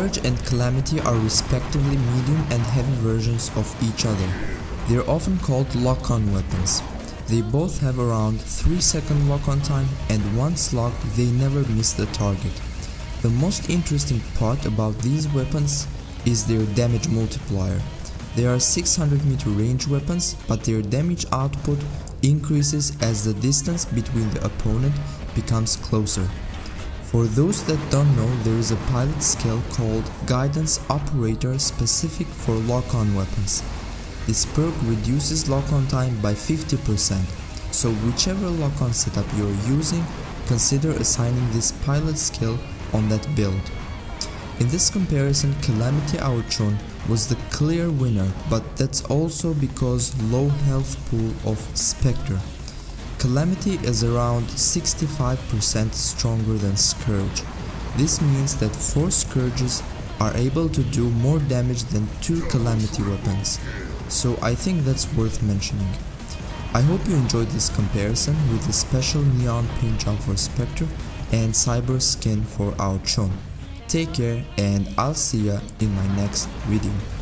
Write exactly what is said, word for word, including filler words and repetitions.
Scourge and Calamity are respectively medium and heavy versions of each other. They are often called lock-on weapons. They both have around three second lock-on time, and once locked they never miss the target. The most interesting part about these weapons is their damage multiplier. They are six hundred meter range weapons, but their damage output increases as the distance between the opponent becomes closer. For those that don't know, there is a pilot skill called Guidance Operator specific for lock-on weapons. This perk reduces lock-on time by fifty percent, so whichever lock-on setup you are using, consider assigning this pilot skill on that build. In this comparison, Calamity Auron was the clear winner, but that's also because low health pool of Spectre. Calamity is around sixty-five percent stronger than Scourge. This means that four Scourges are able to do more damage than two Calamity weapons, so I think that's worth mentioning. I hope you enjoyed this comparison with the special neon paint job for Spectre and cyber skin for Auron. Take care, and I'll see ya in my next video.